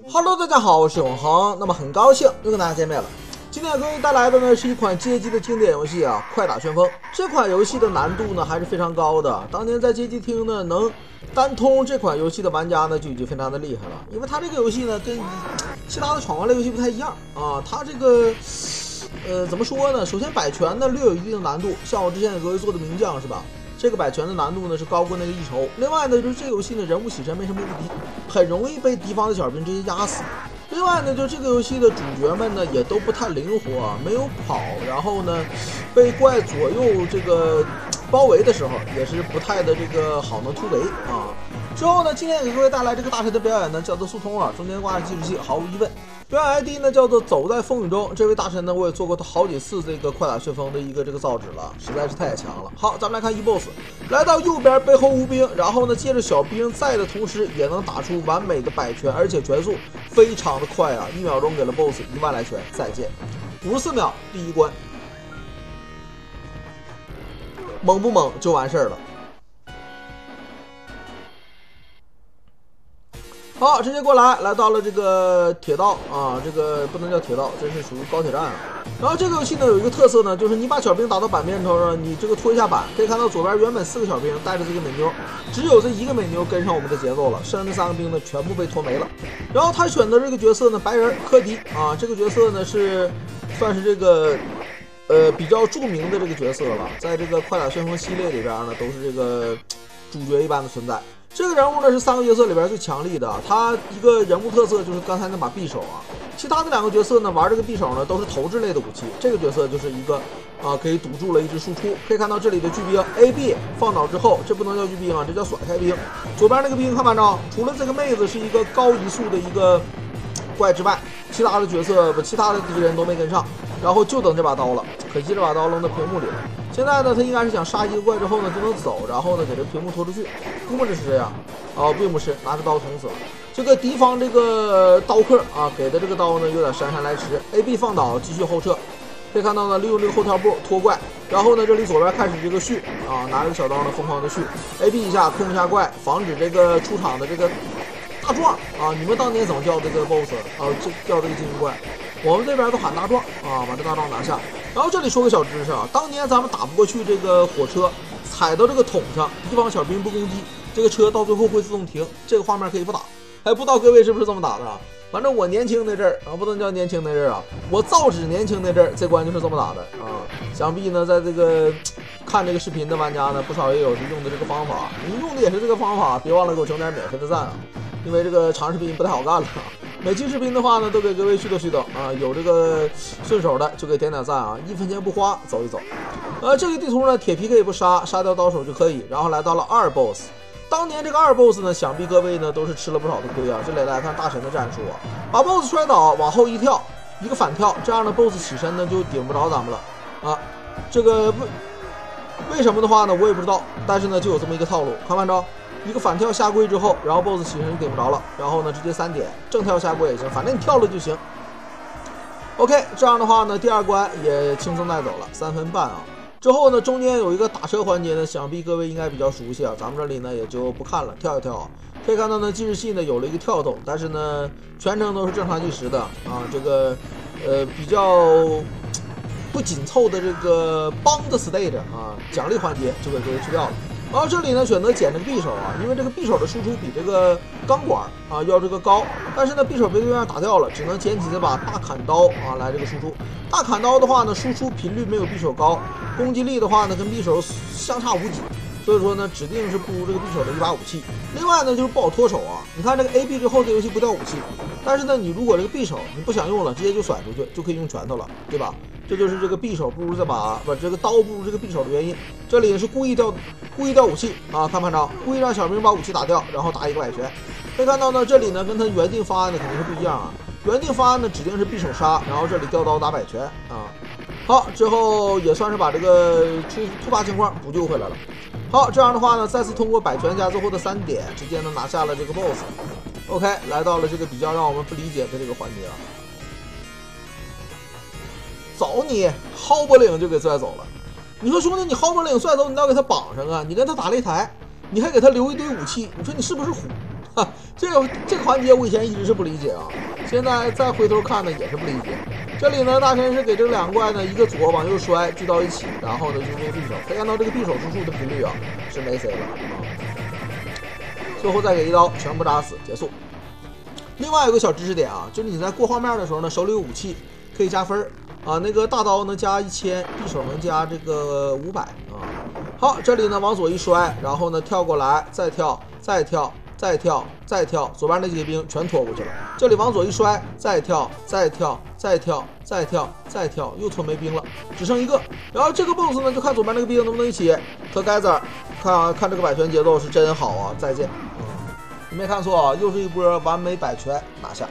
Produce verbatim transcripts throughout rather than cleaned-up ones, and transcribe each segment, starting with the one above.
Hello， 大家好，我是永恒。那么很高兴又跟大家见面了。今天给各位带来的呢是一款街机的经典游戏啊，《快打旋风》。这款游戏的难度呢还是非常高的。当年在街机厅呢能单通这款游戏的玩家呢就已经非常的厉害了，因为它这个游戏呢跟其他的闯关类游戏不太一样啊，它这个呃怎么说呢？首先摆拳呢略有一定的难度，像我之前给各位做的名将是吧？这个摆拳的难度呢是高过那个一筹。另外呢，就是这个游戏呢人物起身没什么无敌，很容易被敌方的小兵直接压死。另外呢，就这个游戏的主角们呢也都不太灵活，没有跑，然后呢被怪左右这个包围的时候也是不太的这个好能突围啊。之后呢，今天给各位带来这个大神的表演呢叫做速通了，中间挂着计时器，毫无疑问。表演 I D 呢叫做走在风雨中，这位大神呢我也做过他好几次这个快打旋风的一个这个造纸了，实在是太强了。好，咱们来看一 boss， 来到右边背后无兵，然后呢借着小兵在的同时也能打出完美的摆拳，而且拳速非常的快啊，一秒钟给了 boss 一万来拳，再见。五十四秒第一关，猛不猛就完事儿了。好，直接过来，来到了这个铁道啊，这个不能叫铁道，这是属于高铁站啊。然后这个游戏呢有一个特色呢，就是你把小兵打到板面头上，你这个拖一下板，可以看到左边原本四个小兵带着这个美妞，只有这一个美妞跟上我们的节奏了，剩下那三个兵呢全部被拖没了。然后他选择这个角色呢，白人科迪啊，这个角色呢是算是这个呃比较著名的这个角色了，在这个快打旋风系列里边呢都是这个主角一般的存在。这个人物呢是三个角色里边最强力的，他一个人物特色就是刚才那把匕首啊，其他的两个角色呢玩这个匕首呢都是投掷类的武器，这个角色就是一个啊可以堵住了一支输出。可以看到这里的巨兵 A B 放倒之后，这不能叫巨兵啊，这叫甩开兵。左边那个兵看没看着？除了这个妹子是一个高移速的一个怪之外，其他的角色不，其他的敌人都没跟上，然后就等这把刀了，可惜这把刀扔到屏幕里了。现在呢，他应该是想杀一个怪之后呢就能走，然后呢给这屏幕拖出去，估摸着是这样。哦，并不是，拿着刀捅死了。这个敌方这个刀客啊给的这个刀呢有点姗姗来迟。A B 放倒，继续后撤。可以看到呢，利用这个后跳步拖怪，然后呢这里左边开始这个续啊，拿着小刀呢疯狂的续。A B 一下控一下怪，防止这个出场的这个大壮啊，你们当年怎么叫这个 boss 啊？这叫这个精英怪。我们这边都喊大壮啊，把这大壮拿下。然后这里说个小知识啊，当年咱们打不过去这个火车，踩到这个桶上，敌方小兵不攻击，这个车到最后会自动停。这个画面可以不打，还不知道各位是不是这么打的啊？反正我年轻那阵儿啊，不能叫年轻那阵儿啊，我造纸年轻那阵儿，这关就是这么打的啊。想必呢，在这个看这个视频的玩家呢，不少也有是用的这个方法。你用的也是这个方法，别忘了给我整点免费的赞啊，因为这个长视频不太好干了。每期视频的话呢，都给各位续叨续叨啊，有这个顺手的就给点点赞啊，一分钱不花，走一走。呃，这个地图呢，铁皮可以不杀，杀掉刀手就可以。然后来到了二 boss， 当年这个二 boss 呢，想必各位呢都是吃了不少的亏啊。这里来看大神的战术啊，把 boss 摔倒，往后一跳，一个反跳，这样的 boss 起身呢就顶不着咱们了啊。这个为为什么的话呢，我也不知道，但是呢就有这么一个套路，看没看着？一个反跳下跪之后，然后 boss 起身就顶不着了，然后呢直接三点正跳下跪也行，反正你跳了就行。OK， 这样的话呢，第二关也轻松带走了三分半啊。之后呢，中间有一个打车环节呢，想必各位应该比较熟悉啊，咱们这里呢也就不看了，跳一跳啊。可以看到呢，计时器呢有了一个跳动，但是呢全程都是正常计时的啊。这个呃比较不紧凑的这个帮的 stage 啊，奖励环节就给各位去掉了。然后这里呢选择捡这个匕首啊，因为这个匕首的输出比这个钢管啊要这个高，但是呢匕首被对面打掉了，只能捡起这把大砍刀啊来这个输出。大砍刀的话呢，输出频率没有匕首高，攻击力的话呢跟匕首相差无几，所以说呢指定是不如这个匕首的一把武器。另外呢就是不好脱手啊，你看这个 A B 之后这游戏不掉武器，但是呢你如果这个匕首你不想用了，直接就甩出去就可以用拳头了，对吧？这就是这个匕首不如这把不这个刀不如这个匕首的原因。这里也是故意掉故意掉武器啊，看没看着？故意让小兵把武器打掉，然后打一个摆拳。可以看到呢，这里呢跟他原定方案呢肯定是不一样啊。原定方案呢指定是匕首杀，然后这里掉刀打摆拳啊。好，之后也算是把这个突突发情况补救回来了。好，这样的话呢，再次通过摆拳加最后的三点，直接呢拿下了这个 boss。OK， 来到了这个比较让我们不理解的这个环节啊。走你，薅脖领就给拽走了。你说兄弟，你薅脖领拽走，你要给他绑上啊？你跟他打擂台，你还给他留一堆武器，你说你是不是虎？ 哈，这个这个环节我以前一直是不理解啊，现在再回头看呢也是不理解。这里呢，大神是给这两个怪呢一个左往右摔聚到一起，然后呢就用匕首，可以看到这个匕首之术的频率啊是没谁了啊。最后再给一刀全部扎死结束。另外有个小知识点啊，就是你在过画面的时候呢，手里有武器可以加分啊，那个大刀能加一千，匕首能加这个五百啊。好，这里呢往左一摔，然后呢跳过来，再跳，再跳。再跳，再跳，左边那几个兵全拖过去了。这里往左一摔，再跳，再跳，再跳，再跳，再跳，又拖没兵了，只剩一个。然后这个 boss 呢，就看左边那个兵能不能一起和盖子儿，看啊，看这个摆拳节奏是真好啊！再见，嗯，你没看错啊，又是一波完美摆拳拿下。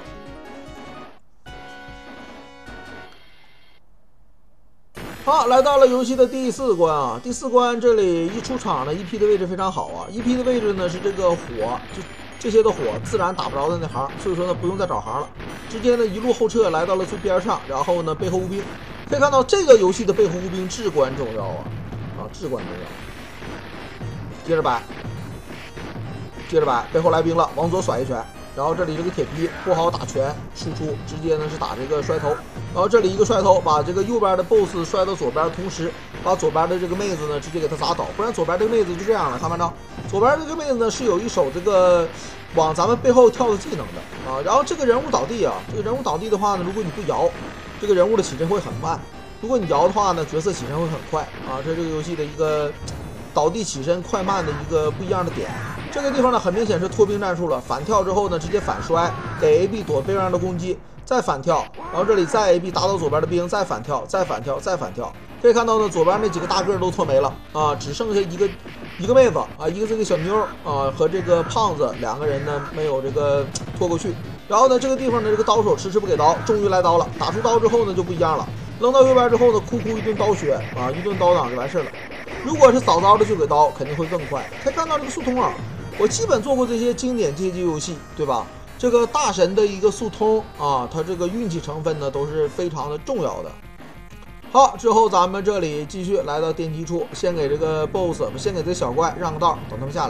好，来到了游戏的第四关啊！第四关这里一出场呢 ，E P 的位置非常好啊 ！E P 的位置呢是这个火，就这些的火自然打不着的那行，所以说呢不用再找行了，直接呢一路后撤来到了最边上，然后呢背后无兵，可以看到这个游戏的背后无兵至关重要啊！啊，至关重要。接着摆，接着摆，背后来兵了，往左甩一拳。然后这里这个铁皮不好打拳输出，直接呢是打这个摔头。然后这里一个摔头，把这个右边的 boss 摔到左边，同时把左边的这个妹子呢直接给他砸倒，不然左边这个妹子就这样了，看没看到？左边这个妹子呢是有一手这个往咱们背后跳的技能的啊。然后这个人物倒地啊，这个人物倒地的话呢，如果你不摇，这个人物的起身会很慢；如果你摇的话呢，角色起身会很快啊。这是这个游戏的一个倒地起身快慢的一个不一样的点。这个地方呢，很明显是拖兵战术了。反跳之后呢，直接反摔，给 A B 躲背上的攻击，再反跳，然后这里再 A B 打倒左边的兵，再反跳，再反跳，再反跳。可以看到呢，左边那几个大个都拖没了啊，只剩下一个一个妹子啊，一个这个小妞啊和这个胖子两个人呢没有这个拖过去。然后呢，这个地方呢，这个刀手迟迟不给刀，终于来刀了。打出刀之后呢，就不一样了，扔到右边之后呢，哭哭一顿刀血啊，一顿刀挡就完事了。如果是早早的就给刀，肯定会更快。可以看到这个速通啊。我基本做过这些经典街机游戏，对吧？这个大神的一个速通啊，它这个运气成分呢都是非常的重要的。好，之后咱们这里继续来到电梯处，先给这个 boss， 先给这小怪让个道，等他们下来。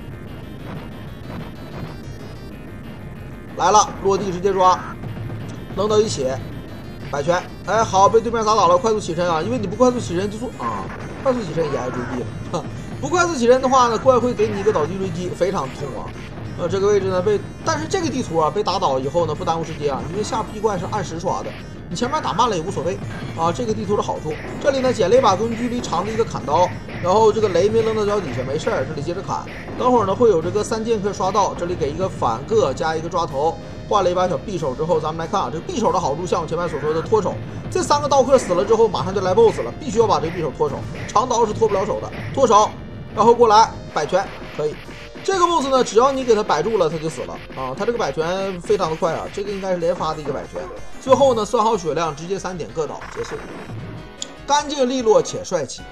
来了，落地直接抓，扔到一起，摆拳，哎，好，被对面打倒了，快速起身啊！因为你不快速起身就说啊，快速起身也挨追击了。不快速起身的话呢，怪会给你一个倒地追击，非常痛啊！呃，这个位置呢被，但是这个地图啊被打倒以后呢不耽误时间啊，因为下 P 怪是按时刷的，你前面打慢了也无所谓啊。这个地图的好处，这里呢捡了一把跟距离长的一个砍刀，然后这个雷没扔到脚底下没事儿，这里接着砍。等会儿呢会有这个三剑客刷到，这里给一个反个加一个抓头，换了一把小匕首之后，咱们来看啊，这个匕首的好处像我前面所说的脱手。这三个刀客死了之后，马上就来 boss 了，必须要把这个匕首脱手，长刀是脱不了手的，脱手。然后过来摆拳可以，这个 boss 呢，只要你给他摆住了，他就死了啊！他这个摆拳非常的快啊，这个应该是连发的一个摆拳。最后呢，算好血量，直接三点各倒结束，干净利落且帅气。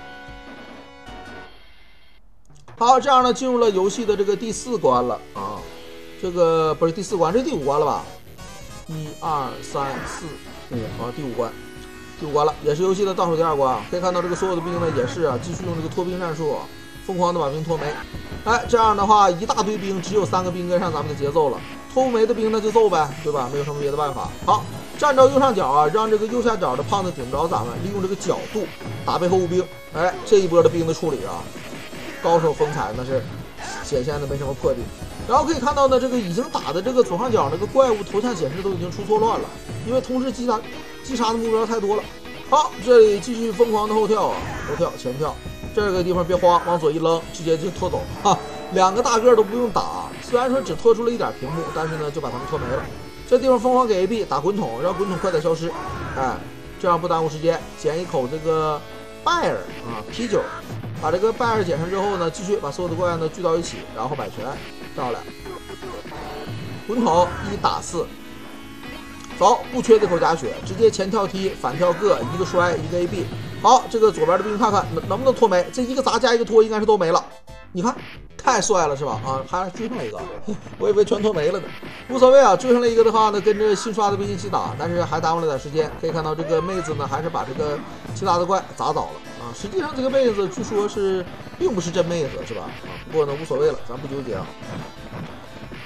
好，这样呢，进入了游戏的这个第四关了啊，这个不是第四关，这是第五关了吧？一二三四五啊，第五关。第五关了，也是游戏的倒数第二关啊！可以看到这个所有的兵呢，也是啊，继续用这个拖兵战术，疯狂的把兵拖没。哎，这样的话，一大堆兵，只有三个兵跟上咱们的节奏了。拖不没的兵那就揍呗，对吧？没有什么别的办法。好，站着右上角啊，让这个右下角的胖子顶不着咱们，利用这个角度打背后无兵。哎，这一波的兵的处理啊，高手风采那是显现的没什么破绽。然后可以看到呢，这个已经打的这个左上角这个怪物头像显示都已经出错乱了，因为同时击杀击杀的目标太多了。好，这里继续疯狂的后跳啊，后跳前跳，这个地方别慌，往左一扔，直接就拖走哈，两个大个都不用打，虽然说只拖出了一点屏幕，但是呢就把他们拖没了。这地方疯狂给 A B 打滚筒，让滚筒快点消失，哎，这样不耽误时间。捡一口这个拜尔啊啤酒，把这个拜尔捡上之后呢，继续把所有的怪呢聚到一起，然后摆拳，漂亮，滚筒一打四。走，不缺这口假血，直接前跳踢，反跳个，一个摔，一个 A B。好，这个左边的兵看看能能不能拖没？这一个砸加一个拖，应该是都没了。你看，太帅了是吧？啊，还追上了一个，我以为全拖没了呢。无所谓啊，追上了一个的话呢，跟着新刷的兵一起打，但是还耽误了点时间。可以看到这个妹子呢，还是把这个其他的怪砸倒了啊。实际上这个妹子据说是并不是真妹子是吧？啊，不过呢无所谓了，咱不纠结啊。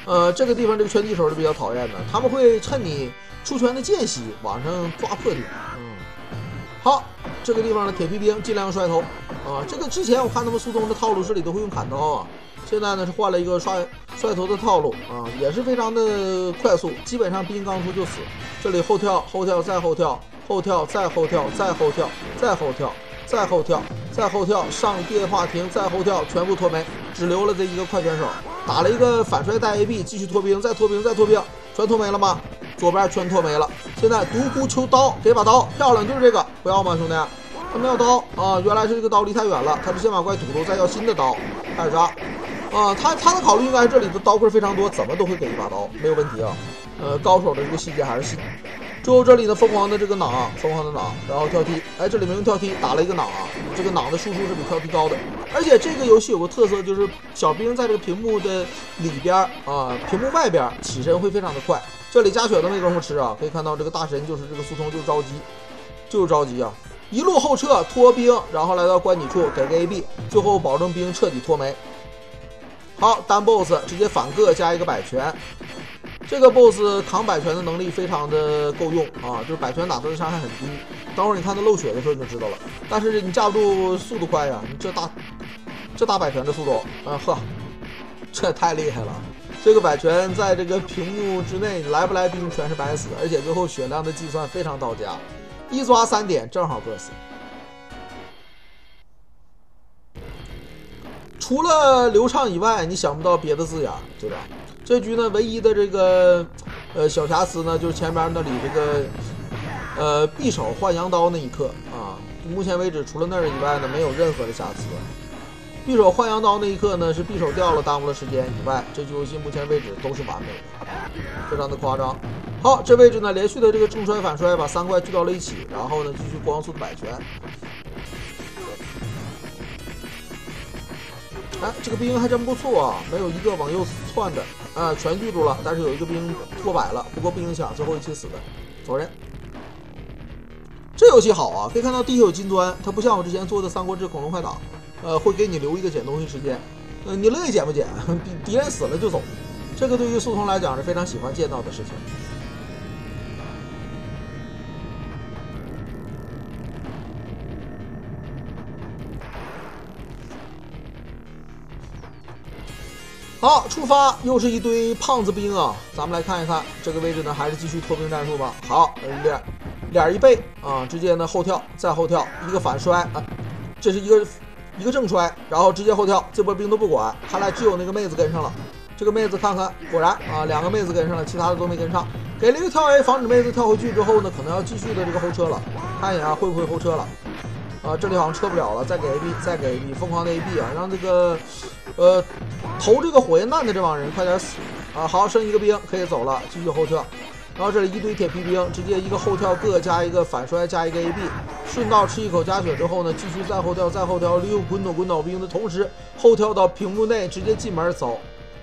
呃，这个地方这个拳击手是比较讨厌的，他们会趁你出拳的间隙往上抓破顶。嗯，好，这个地方的铁皮兵尽量摔头啊。这个之前我看他们速通的套路是里都会用砍刀啊，现在呢是换了一个摔摔头的套路啊，也是非常的快速，基本上兵刚出就死。这里后跳后跳再后跳，后跳再后跳再后跳再后跳再后跳再后跳，上电话亭再后跳，全部脱没，只留了这一个快拳手。打了一个反摔带 A B， 继续脱兵，再脱兵，再脱兵，全脱没了吗？左边全脱没了。现在独孤求刀，给把刀，漂亮，就是这个，不要吗，兄弟？他没有刀啊，原来是这个刀离太远了，他是先把怪堵住，再要新的刀，开始杀。啊，他他的考虑应该是这里的刀棍非常多，怎么都会给一把刀，没有问题啊。呃，高手的这个细节还是细。最后这里呢，疯狂的这个攮，疯狂的攮，然后跳踢，哎，这里没用跳踢，打了一个攮，这个攮的输出是比跳踢高的。而且这个游戏有个特色，就是小兵在这个屏幕的里边啊，屏幕外边起身会非常的快。这里加血都没工夫吃啊，可以看到这个大神就是这个速通就是着急，就是着急啊，一路后撤脱兵，然后来到关底处给个 A B， 最后保证兵彻底脱没。好，单 boss 直接反个加一个百拳。这个 boss 扛百拳的能力非常的够用啊，就是百拳打他的伤害很低。等会儿你看他漏血的时候你就知道了。但是你架不住速度快呀，你这大这大百拳的速度，啊呵，这太厉害了。这个百拳在这个屏幕之内来不来兵全是白死，而且最后血量的计算非常到家，一抓三点正好个死。除了流畅以外，你想不到别的字眼，对吧？这局呢，唯一的这个呃小瑕疵呢，就是前边那里这个呃匕首换羊刀那一刻啊，目前为止除了那儿以外呢，没有任何的瑕疵。匕首换羊刀那一刻呢，是匕首掉了，耽误了时间以外，这局游戏目前为止都是完美的，非常的夸张。好，这位置呢，连续的这个正摔反摔把三怪聚到了一起，然后呢继续光速的百拳。哎，这个兵还真不错啊，没有一个往右窜的啊，全聚住了，但是有一个兵脱百了，不过不影响，最后一起死的，走人。这游戏好啊，可以看到地有金砖，它不像我之前做的《三国志恐龙快打》，呃，会给你留一个捡东西时间，呃，你乐意捡不捡，敌敌人死了就走，这个对于速通来讲是非常喜欢见到的事情。好，出发，又是一堆胖子兵啊！咱们来看一看这个位置呢，还是继续脱兵战术吧。好，脸脸一背啊，直接呢后跳，再后跳，一个反摔啊，这是一个一个正摔，然后直接后跳，这波兵都不管，看来只有那个妹子跟上了。这个妹子看看，果然啊，两个妹子跟上了，其他的都没跟上。给了一个跳 A， 防止妹子跳回去之后呢，可能要继续的这个后撤了。看一眼啊，会不会后撤了？啊，这里好像撤不了了，再给 A B， 再给 A B， 疯狂的 A B 啊，让这个呃投这个火焰弹的这帮人快点死啊！好，剩一个兵可以走了，继续后撤。然后这里一堆铁皮兵，直接一个后跳个加一个反摔加一个 A B， 顺道吃一口加血之后呢，继续再后跳再后跳，利用滚筒滚倒兵的同时后跳到屏幕内，直接进门走。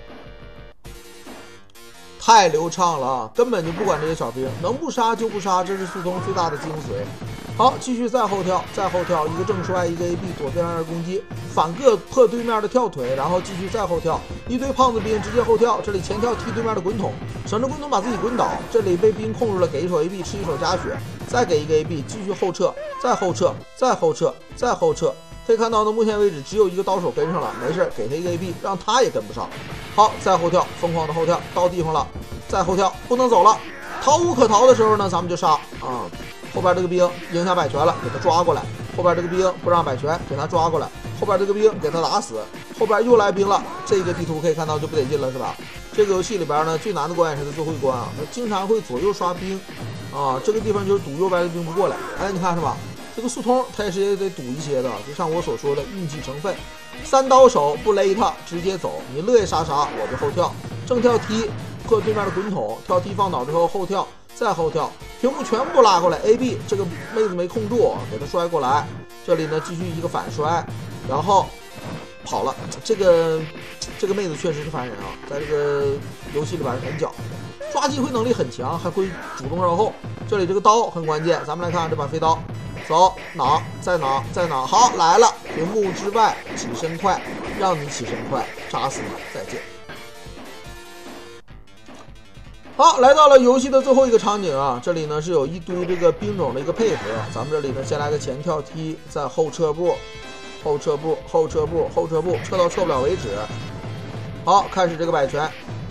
太流畅了，根本就不管这些小兵，能不杀就不杀，这是速通最大的精髓。好，继续再后跳，再后跳，一个正摔，一个 A B 躲对面的攻击，反个破对面的跳腿，然后继续再后跳，一堆胖子兵直接后跳，这里前跳踢对面的滚筒，省着滚筒把自己滚倒，这里被兵控住了，给一手 A B 吃一手加血，再给一个 A B 继续后撤，再后撤，再后撤，再后撤。可以看到呢，目前为止只有一个刀手跟上了，没事，给他一个 A B， 让他也跟不上。好，再后跳，疯狂的后跳，到地方了，再后跳，不能走了，逃无可逃的时候呢，咱们就杀啊。后边这个兵赢下百拳了，给他抓过来；后边这个兵不让百拳，给他抓过来；后边这个兵给他打死；后边又来兵了。这个地图可以看到就不得劲了，是吧？这个游戏里边呢，最难的关也是它最后一关啊，它经常会左右刷兵啊。这个地方就是堵右边的兵不过来。哎，你看是吧？这个速通它也是也得堵一些的，就像我所说的运气成分。三刀手不勒他，直接走，你乐意杀啥我就后跳，正跳踢破对面的滚筒，跳踢放倒之后后跳。再后跳，屏幕全部拉过来 ，A B 这个妹子没控住，给她摔过来。这里呢继续一个反摔，然后跑了。这个这个妹子确实是烦人啊，在这个游戏里边很狡，抓机会能力很强，还会主动绕后。这里这个刀很关键，咱们来看这把飞刀，走，攮，再攮，再攮，好来了，屏幕之外起身快，让你起身快，扎死你，再见。 好，来到了游戏的最后一个场景啊，这里呢是有一堆这个兵种的一个配合。咱们这里呢先来个前跳踢，再后撤步，后撤步，后撤步，后撤步，撤到撤不了为止。好，开始这个摆拳。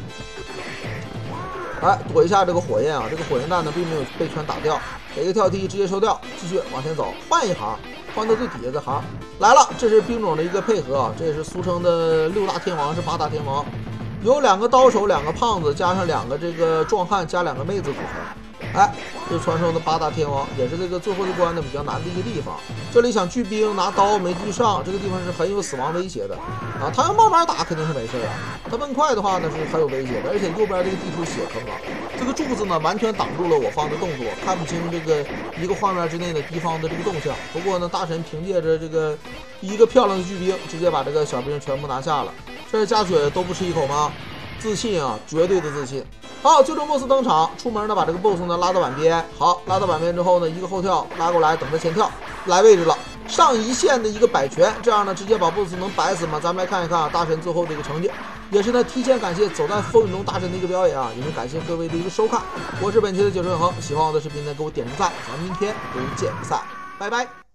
哎，躲一下这个火焰啊，这个火焰弹呢并没有被拳打掉，给个跳踢直接收掉，继续往前走，换一行，换到最底下的行来了。这是兵种的一个配合啊，这也是俗称的六大天王，是八大天王。有两个刀手，两个胖子，加上两个这个壮汉，加两个妹子组成。哎，这是传说的八大天王，也是这个最后一关的比较难的一个地方。这里想聚兵拿刀没聚上，这个地方是很有死亡威胁的啊！他要慢慢打肯定是没事啊，他奔快的话呢是很有威胁的，而且右边这个地图血坑啊，这个柱子呢完全挡住了我方的动作，看不清这个一个画面之内的敌方的这个动向。不过呢，大神凭借着这个一个漂亮的巨兵，直接把这个小兵全部拿下了。这加血都不吃一口吗？自信啊，绝对的自信。好，最终 boss 登场，出门呢把这个 boss 呢拉到板边。好，拉到板边之后呢，一个后跳拉过来，等他前跳来位置了，上一线的一个摆拳，这样呢直接把 boss 能摆死吗？咱们来看一看啊，大神最后的一个成绩，也是呢提前感谢走在风雨中大神的一个表演啊，也是感谢各位的一个收看。我是本期的解说永恒，喜欢我的视频呢给我点个赞，咱们明天不见不散，拜拜。